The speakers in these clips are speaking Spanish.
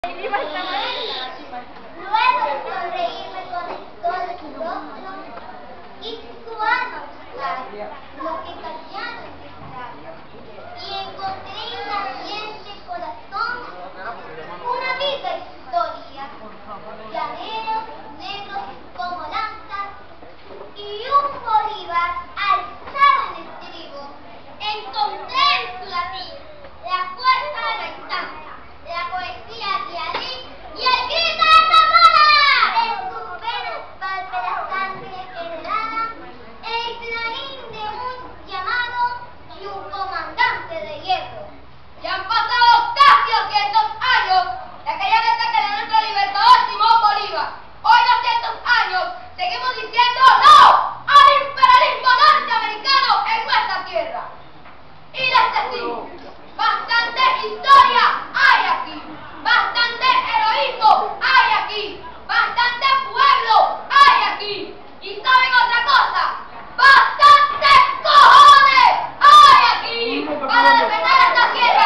Luego de sonreírme con el sol de su rostro y su alma buscar lo que callado en mis labios, y encontré en el ardiente corazón una viva historia, llaneros negros como lanzas y un Bolívar alzado en estribo. Encontré en su latín la fuerza de la instancia, la poesía de Alí y el grito de Zamora. En sus venas palpe la sangre heredada, el clarín de un llamado y un comandante de hierro. Ya han pasado casi 200 años de aquella guerra que de nuestro libertador Simón Bolívar. Hoy, 200 años, seguimos diciendo no al imperialismo norteamericano en nuestra tierra. Y desde sí, bastante historia hay aquí, bastante heroísmo hay aquí, bastante pueblo hay aquí. ¿Y saben otra cosa? ¡Bastantes cojones hay aquí para defender esta tierra!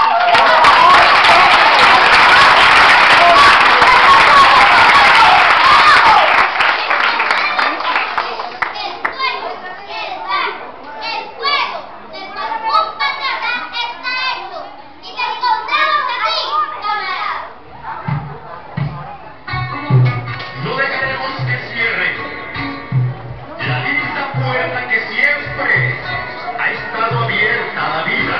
El fuego del cual un patriota está hecho y te encontramos aquí, camaradas. No dejaremos que cierre la linda puerta que siempre ha estado abierta a la vida.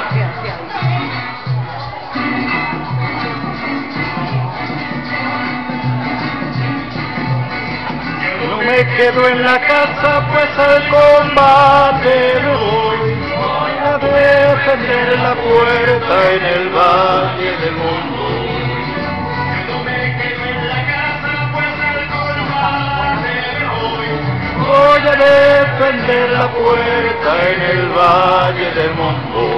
No me quedo en la casa, pues al combate me voy. Voy a defender la puerta en el valle del mundo. No me quedo en la casa, pues al combate me voy. Voy a defender la puerta en el valle del mundo.